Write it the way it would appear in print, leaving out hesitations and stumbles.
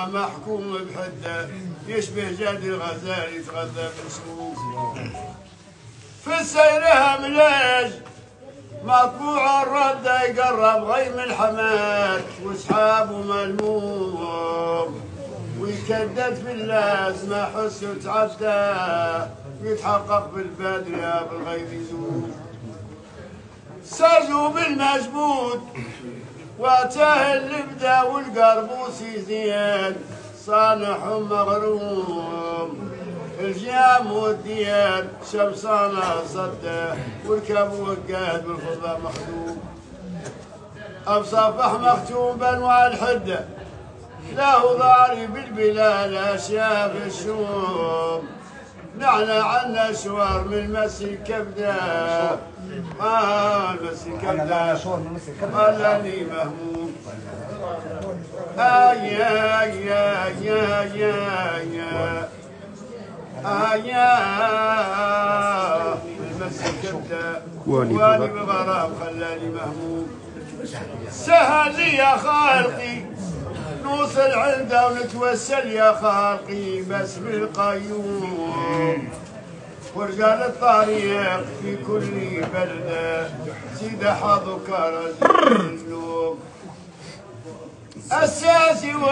محكوم بحده يشبه جاد الغزال يتغذى بالسوق. في السير هملاج مطبوع الردة يقرب غيم الحماد وسحابه ملموم ويكدد في اللازمة حس وتعدى ويتحقق بالبدر يا بالغيب يزول. سازوا بالمجبود واتاه اللبدة والقربوسي زين صانح مغروم الجام والديان شمسانة صده والكب وقاد بالفضة مخدوم. أبصفح مختوم بانواع الحدة له ضاري بالبلاد أشياء الشوم نعنى عنا شوار من مسي كبده مسي كبده خلاني مهموم. يا يا يا يا يا المسي كبده واني بغرام خلاني مهموم. سهل لي يا خالقي نوصل عنده ونتوسل يا خالقي بس بالقيوم. ورجال الطريق في كل بلده سيد حظك رزق اللوم. الساسي